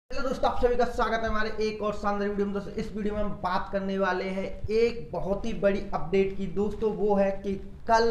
Hello दोस्तों, आप सभी का स्वागत है हमारे एक और शानदार वीडियो में। दोस्तों इस वीडियो में हम बात करने वाले हैं एक बहुत ही बड़ी अपडेट की। दोस्तों वो है कि कल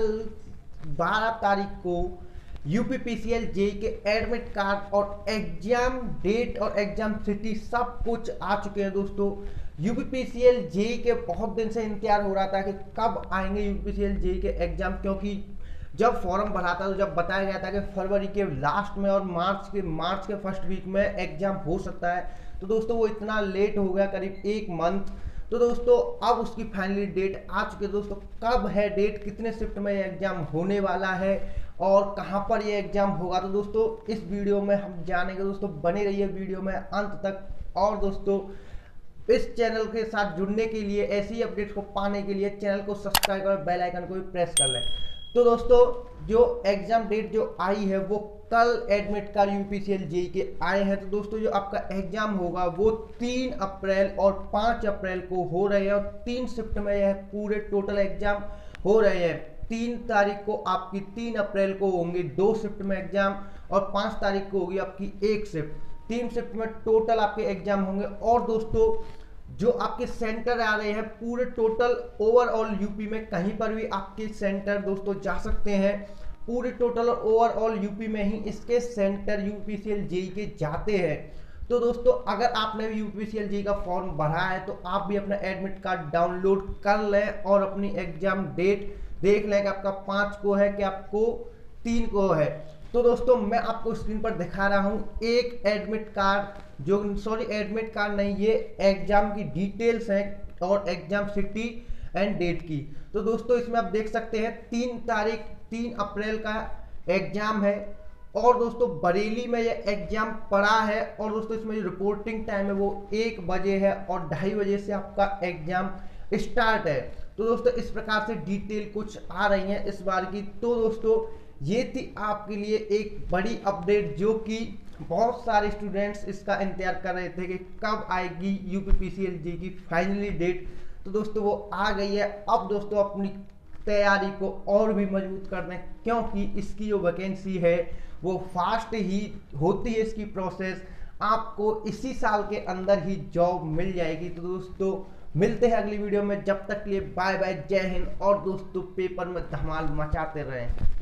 12 तारीख को यूपीपीसीएल जेई के एडमिट कार्ड और एग्जाम डेट और एग्जाम सिटी सब कुछ आ चुके हैं। दोस्तों यूपीपीसीएल जेई के बहुत दिन से इंतजार हो रहा था कि कब आएंगे यूपीपीसीएल जेई के एग्जाम, क्योंकि जब फॉर्म भरा था तो जब बताया गया था कि फरवरी के लास्ट में और मार्च के फर्स्ट वीक में एग्जाम हो सकता है, तो दोस्तों वो इतना लेट हो गया, करीब एक मंथ। तो दोस्तों अब उसकी फाइनली डेट आ चुकी है। दोस्तों कब है डेट, कितने शिफ्ट में ये एग्जाम होने वाला है और कहाँ पर ये एग्जाम होगा, तो दोस्तों इस वीडियो में हम जानेंगे। दोस्तों बने रहिए वीडियो में अंत तक। और दोस्तों इस चैनल के साथ जुड़ने के लिए, ऐसी अपडेट्स को पाने के लिए चैनल को सब्सक्राइब और बेल आइकन को भी प्रेस कर लें। तो दोस्तों जो एग्जाम डेट जो आई है वो कल एडमिट कार्ड यूपीसीएल जेई के आए हैं। तो दोस्तों जो आपका एग्जाम होगा वो 3 अप्रैल और 5 अप्रैल को हो रहे हैं और 3 शिफ्ट में यह पूरे टोटल एग्जाम हो रहे हैं। 3 तारीख को आपकी, 3 अप्रैल को होंगे 2 शिफ्ट में एग्जाम और 5 तारीख को होगी आपकी 1 शिफ्ट। 3 शिफ्ट में टोटल आपके एग्जाम होंगे। और दोस्तों जो आपके सेंटर आ रहे हैं पूरे टोटल ओवरऑल यूपी में कहीं पर भी आपके सेंटर दोस्तों जा सकते हैं। पूरे टोटल ओवरऑल यूपी में ही इसके सेंटर यूपीसीएल जेई के जाते हैं। तो दोस्तों अगर आपने भी यूपीसीएल जेई का फॉर्म भरा है तो आप भी अपना एडमिट कार्ड डाउनलोड कर लें और अपनी एग्जाम डेट देख लें कि आपका 5 को है कि आपको 3 को है। तो दोस्तों मैं आपको स्क्रीन पर दिखा रहा हूं एक एडमिट कार्ड, एडमिट कार्ड नहीं, ये एग्जाम की डिटेल्स हैं और एग्जाम सिटी एंड डेट की। तो दोस्तों इसमें आप देख सकते हैं 3 अप्रैल का एग्जाम है और दोस्तों बरेली में ये एग्जाम पड़ा है। और दोस्तों इसमें जो रिपोर्टिंग टाइम है वो 1 बजे है और 2:30 बजे से आपका एग्जाम स्टार्ट है। तो दोस्तों इस प्रकार से डिटेल कुछ आ रही है इस बार की। तो दोस्तों ये थी आपके लिए एक बड़ी अपडेट, जो कि बहुत सारे स्टूडेंट्स इसका इंतजार कर रहे थे कि कब आएगी यूपीपीसीएल जेई की फाइनली डेट। तो दोस्तों वो आ गई है। अब दोस्तों अपनी तैयारी को और भी मजबूत कर दें, क्योंकि इसकी जो वैकेंसी है वो फास्ट ही होती है। इसकी प्रोसेस आपको इसी साल के अंदर ही जॉब मिल जाएगी। तो दोस्तों मिलते हैं अगली वीडियो में, जब तक के लिए बाय बाय, जय हिंद। और दोस्तों पेपर में धमाल मचाते रहें।